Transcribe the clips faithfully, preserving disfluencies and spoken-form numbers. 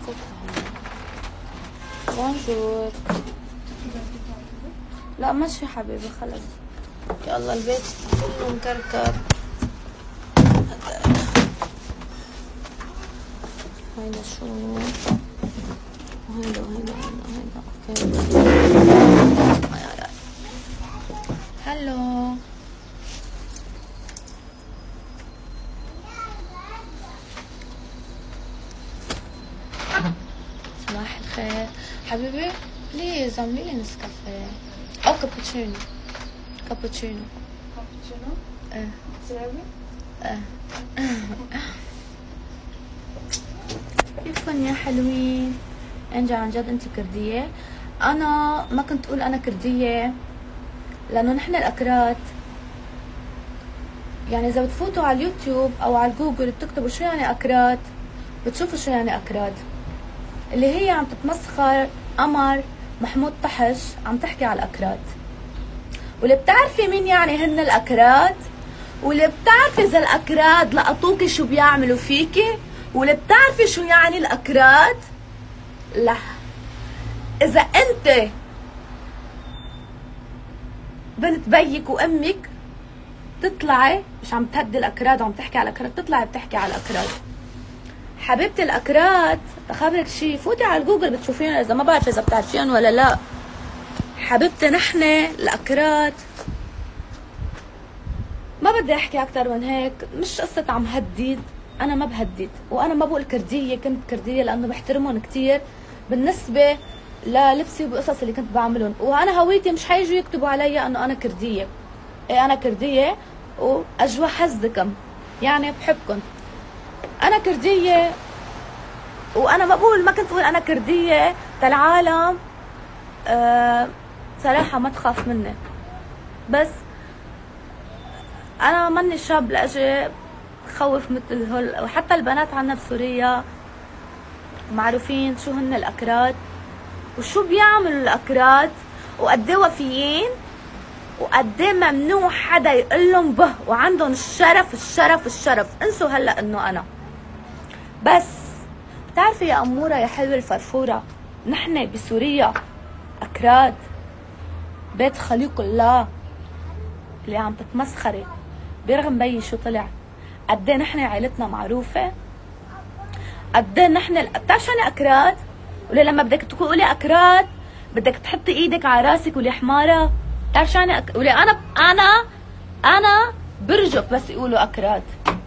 بونجور. لا ماشي حبيبي خلص. يلا البيت كله مكركر. هيدا شو؟ هيدا هيدا هيدا هيدا اوكي. هلو صباح الخير حبيبي. بليز اعملي لي نسكافيه او كابتشينو. كابتشينو. كابتشينو؟ ايه سرابي؟ ايه. كيفكن يا حلوين؟ انجي عن جد انت كردية؟ انا ما كنت اقول انا كردية لانه نحن الاكراد يعني اذا بتفوتوا على اليوتيوب او على جوجل بتكتبوا شو يعني اكراد بتشوفوا شو يعني اكراد، اللي هي عم تتمسخر قمر محمود طحش عم تحكي على الاكراد. واللي بتعرفي مين يعني هن الاكراد، واللي بتعرفي اذا الاكراد لقطوكي شو بيعملوا فيكي، واللي بتعرفي شو يعني الاكراد. لا اذا انت بنت بيك وامك تطلعي مش عم تهدي الاكراد وعم تحكي على الاكراد، تطلعي بتحكي على الاكراد. حبيبتي الاكراد بخبرك شيء، فوتي على جوجل بتشوفين اذا ما بعرف اذا بتعرفين ولا لا. حبيبتي نحن الاكراد ما بدي احكي اكثر من هيك، مش قصه عم هدد، انا ما بهدد وانا ما بقول كرديه. كنت كرديه لانه بحترمهم كثير بالنسبه للبسي وبقصص اللي كنت بعملهم، وانا هويتي مش حيجوا يكتبوا علي انه انا كرديه. ايه انا كرديه واجوا حزكم يعني بحبكم. انا كرديه وانا ما بقول ما كنت بقول انا كرديه تالعالم أه صراحه ما تخاف مني، بس انا ماني شاب لاجي خوف مثل هول. وحتى البنات عنا بسوريا معروفين شو هن الاكراد وشو بيعملوا الاكراد وقد ايه وفيين وقد ايه ممنوع حدا يقول لهم به، وعندهم الشرف الشرف الشرف. انسوا هلا انه انا بس. بتعرفي يا اموره يا حلوه الفرفوره، نحن بسوريا اكراد بيت خليق الله اللي عم تتمسخري برغم بيي شو طلع. قد ايه نحن عائلتنا معروفه، قد ايه نحن بتعرف شو يعني اكراد؟ ولا لما بدك تقولي اكراد بدك تحطي ايدك على راسك ولي حماره. بتعرف شو يعني أك... ولا انا انا انا برجف بس يقولوا اكراد.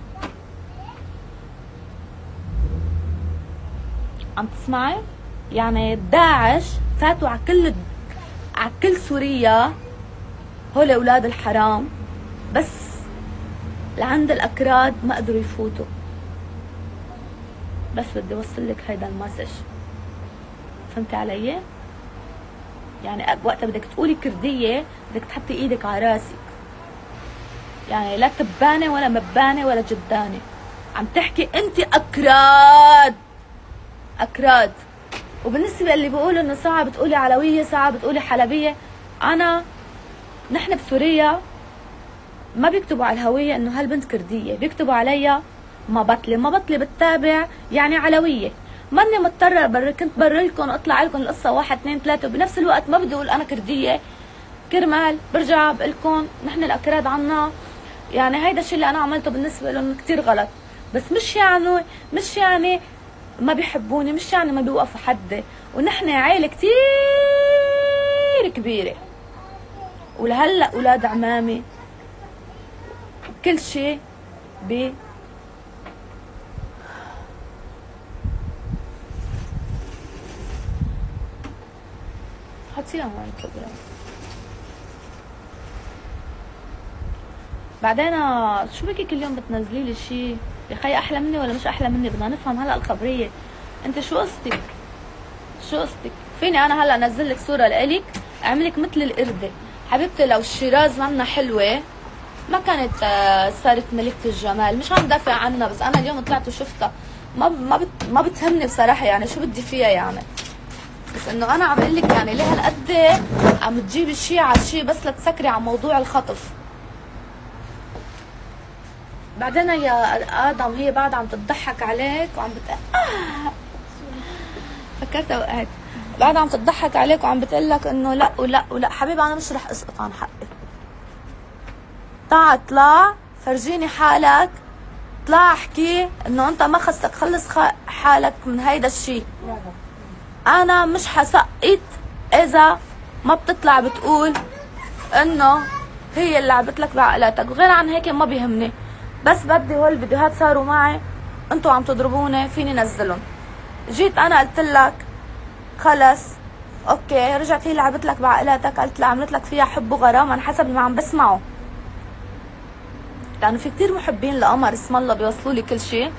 عم تسمعي؟ يعني داعش فاتوا على كل على كل سوريا، هول اولاد الحرام، بس لعند الاكراد ما قدروا يفوتوا. بس بدي اوصل لك هيدا المسج، فهمتي علي؟ يعني وقتها بدك تقولي كرديه بدك تحطي ايدك على راسك، يعني لا تبانه ولا مبانه ولا جدانه، عم تحكي انت اكراد اكراد. وبالنسبه اللي بيقولوا انه ساعه بتقولي علويه ساعه بتقولي حلبيه، انا نحن بسوريا ما بيكتبوا على الهويه انه هالبنت كرديه، بيكتبوا عليها ما بطلة. ما بطلة بتتابع يعني علويه. ماني مضطره بر كنت برلكم اطلع لكم القصه واحد اثنين ثلاثه، وبنفس الوقت ما بدي اقول انا كرديه كرمال برجع بقول لكم نحن الاكراد عنا يعني هيدا الشيء اللي انا عملته بالنسبه لهم كثير غلط. بس مش يعني مش يعني ما بيحبوني، مش يعني ما بيوقفوا حدي، ونحن عائله كثير كبيره، ولهلا اولاد عمامي كل شيء ب حطيها هون البروجرام. بعدين شو بكي كل يوم بتنزلي لي شيء يا خي؟ احلى مني ولا مش احلى مني؟ بدنا نفهم هلا الخبريه. انت شو قصتك؟ شو قصتك؟ فيني انا هلا انزل لك صوره لإلك اعملك مثل القرده حبيبتي. لو الشيراز منا حلوه ما كانت صارت ملكة الجمال. مش عم دافع عنها، بس انا اليوم طلعت وشفتها ما ما بت ما بتهمني بصراحه. يعني شو بدي فيها يعني؟ بس انه انا عم اقول لك يعني ليه هالقد عم تجيبي شيء على شيء بس لتسكري على موضوع الخطف. بعدين يا ادم هي بعد عم تضحك عليك وعم بت آه. تذكرتها وقعت. بعدها عم تضحك عليك وعم بتقول لك انه لا ولا ولا. حبيبي انا مش رح اسقط عن حقي. تعا اطلع فرجيني حالك، اطلع احكي انه انت ما خصك خلص حالك من هيدا الشيء. انا مش حسقط اذا ما بتطلع بتقول انه هي اللي لعبت لك بعقلاتك، وغير عن هيك ما بيهمني. بس بدي هول الفيديوهات صاروا معي انتوا عم تضربوني فيني نزلهم. جيت انا قلت لك خلص اوكي، رجعت هي لعبت لك بعقلاتك، قلت لها عملت لك فيها حب وغرام على حسب ما عم بسمعه، لانه في كثير محبين لقمر اسم الله بيوصلوا لي كل شيء.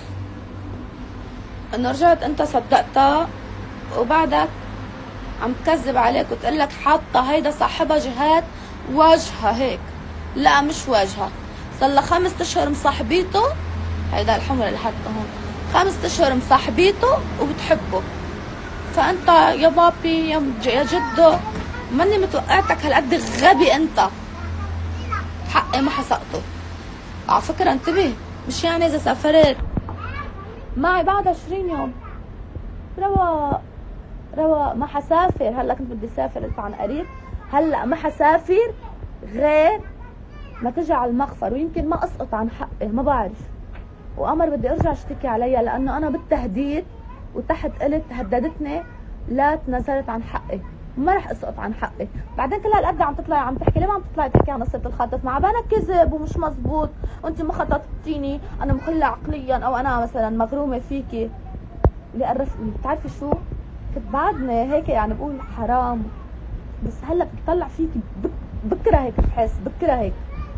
انه رجعت انت صدقتها وبعدك عم تكذب عليك وتقول لك حاطه هيدا صاحبها جهات وجهها هيك. لا مش وجهها، صار لها خمس اشهر مصاحبيته، هيدا الحمر اللي حاطه هون، خمس اشهر مصاحبيته وبتحبه. فانت يا بابي يا جدو ماني متوقعتك هالقد غبي انت. حقي ما حسقته. على فكره انتبه، مش يعني اذا سافرت معي بعد عشرين يوم رواق رواق ما حسافر. هلا كنت بدي اسافر قلت عن قريب، هلا ما حسافر غير ما تجي على المخفر، ويمكن ما اسقط عن حقي ما بعرف. وقمر بدي ارجع اشتكي عليها لانه انا بالتهديد وتحت قلت هددتني لا تنازلت عن حقي، ما رح اسقط عن حقي. بعدين كل هالقد عم تطلعي عم تحكي، ليه ما عم تطلعي تحكي عن قصه الخطف؟ مع بالك كذب ومش مزبوط وانت ما خطفتيني، انا مخله عقليا او انا مثلا مغرومه فيكي. اللي قرفني بتعرفي شو؟ كنت بعدني هيك يعني بقول حرام، بس هلا بتطلع فيكي بكرهك، بحس بكرهك.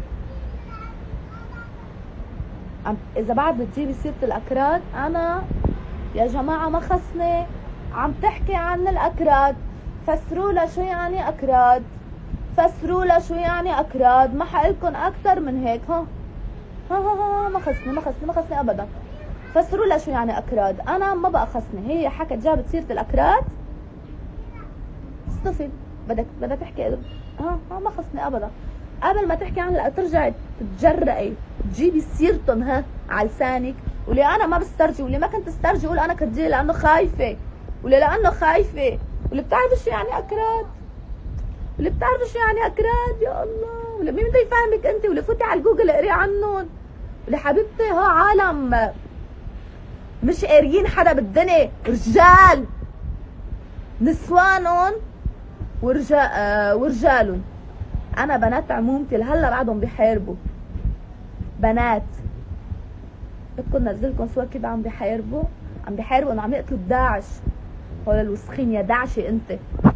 عم اذا بعد بتجيبي سيره الاكراد، انا يا جماعه ما خصني عم تحكي عن الاكراد. فسروا لها شو يعني اكراد، فسروا لها شو يعني اكراد، ما حقلكن اكثر من هيك. ها ها ها, ها ما خصني ما خصني ما خصني ابدا. فسروا لها شو يعني اكراد، انا ما بقى خصني. هي حكت جابت سيره الاكراد اصطفل، بدك بدك تحكي ها ها ما خصني ابدا. قبل ما تحكي عن ترجعي تتجرئي تجيبي سيرتهم ها على لسانك. ولي انا ما بسترجي، واللي ما كنت استرجي قول انا كنت جاي لانه خايفه، واللي لانه خايفه، واللي بتعرف شو يعني اكراد، واللي بتعرف شو يعني اكراد يا الله، واللي مين بده يفهمك انت، واللي فوتي على الجوجل اقري عنهم. واللي حبيبتي ها عالم مش قاريين حدا بالدنيا، رجال نسوانهم ورجال آه ورجالهم. انا بنات عمومتي لهلا بعدهم بيحاربوا، بنات بدكم نزلكم صور كده عم بيحاربوا، عم بيحاربوا انه عم يقتلوا بداعش. هول الوسخين يا داعشي انت.